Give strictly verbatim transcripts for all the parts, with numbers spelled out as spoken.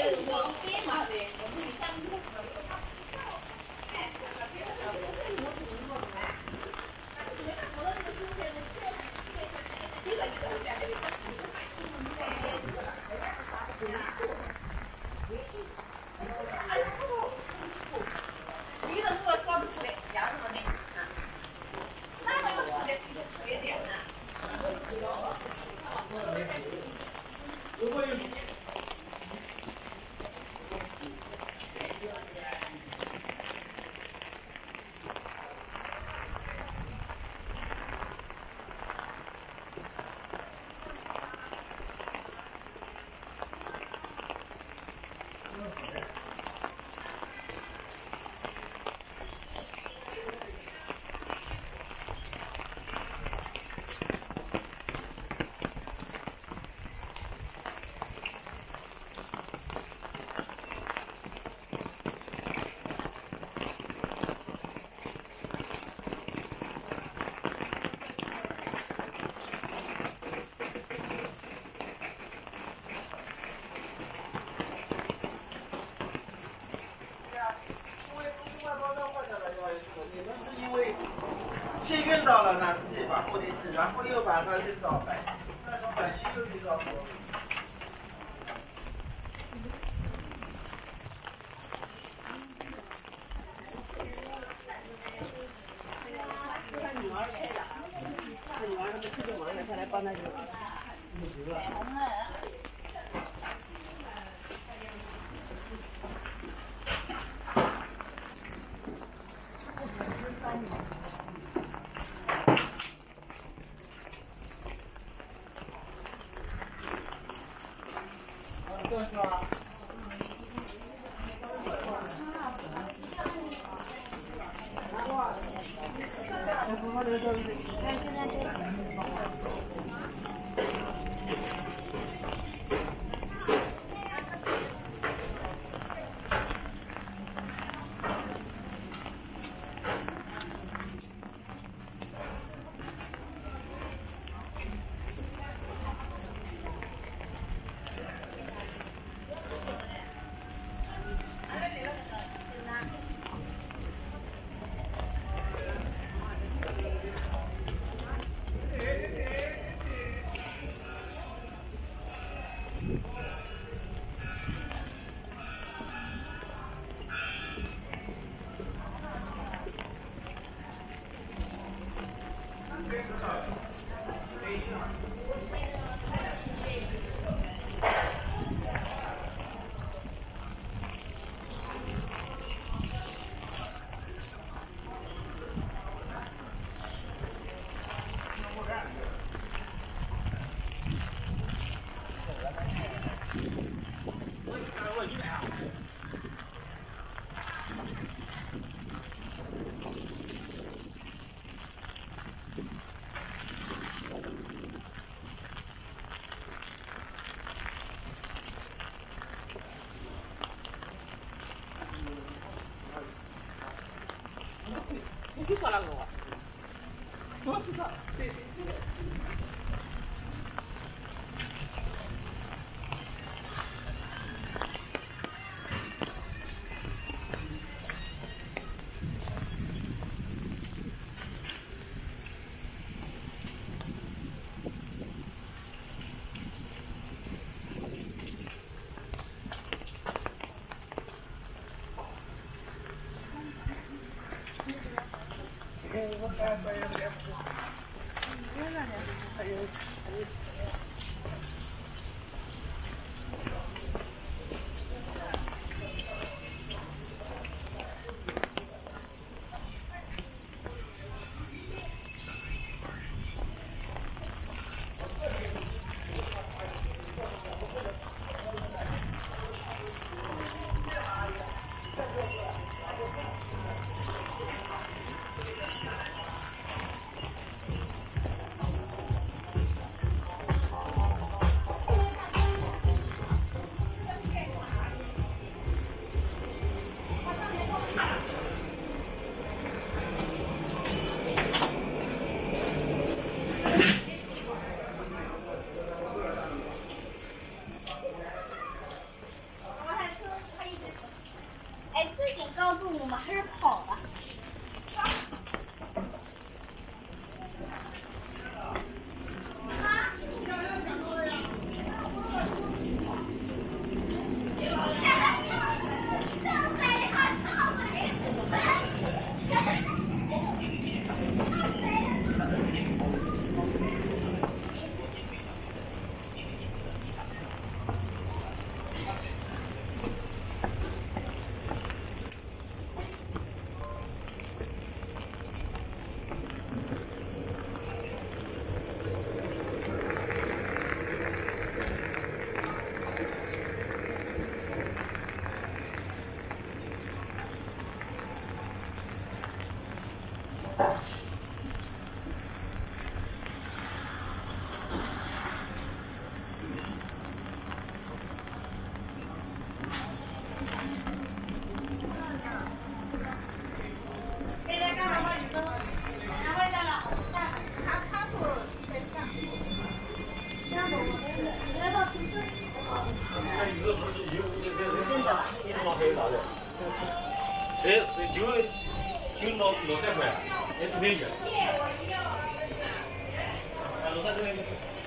先运到了那地方目的地，然后又把它运到百姓，再从百姓又运到国民。 他女儿开的，他女儿他们出去玩了，他来帮他去。 你说了我，我知道，对对对。 还有啥的？这是就就老老这块，也不便宜。啊，老在这边。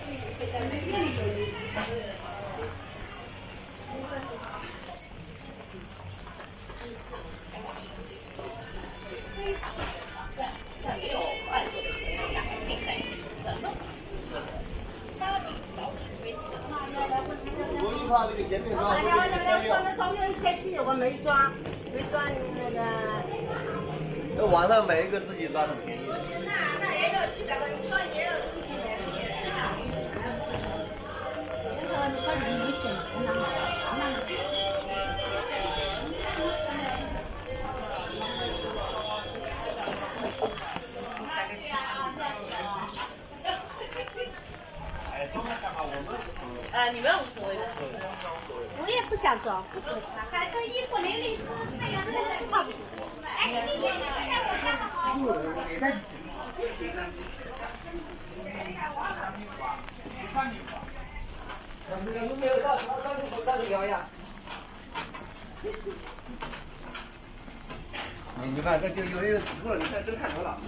我就怕这个咸面装会被你删掉。 那装了一千七，我没装，没装那个。 那网上买一个自己装很便宜。 那那也要七百块，你装也要出去买。那时候你把你一选，那那。呃，你们无所谓的，我也不想装。 反正衣服零零四，太阳晒晒差不多。哎，你你看我看好。 这个路没有到，到路口到底聊呀。你你看，这就有人指过了，你看真看着了。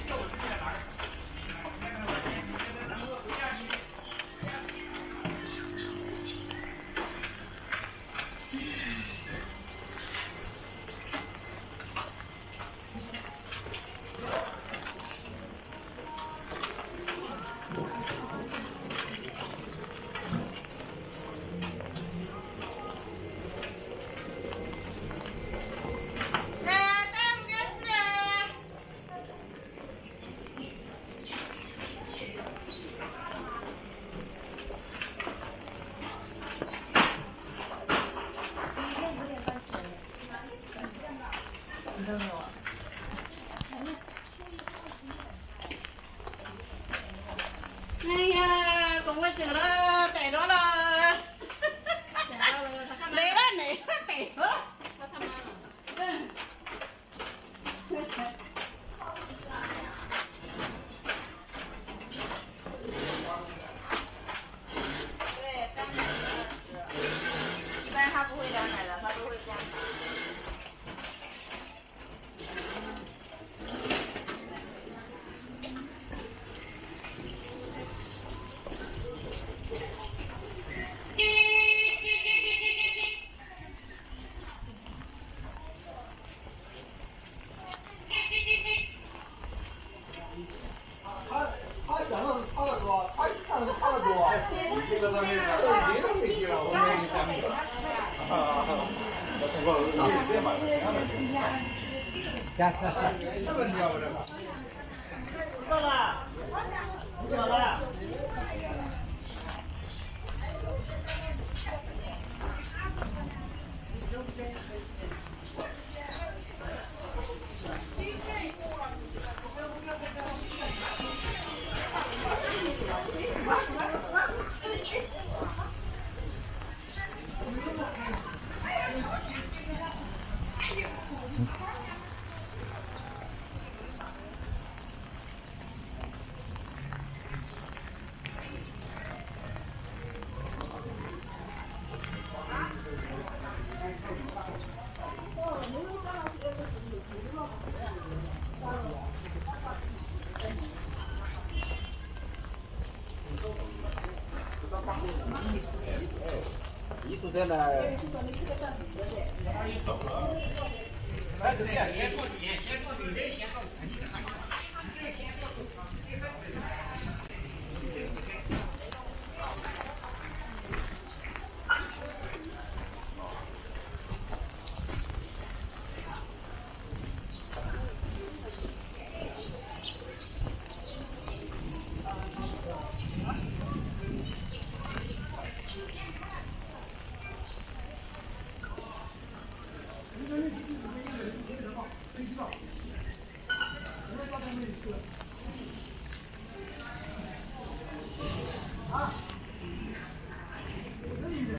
哎呀，公我走了，逮着了，来了来了，逮着了。嗯。对，干奶的，一般他不会干奶的，他都会干奶。 加加加。 这么牛这个。 到了，到了。 艺术在那。来，这边先做点，先做牛肉，先做生意看看。先做。 飞机到，飞机到，飞机到，飞机到。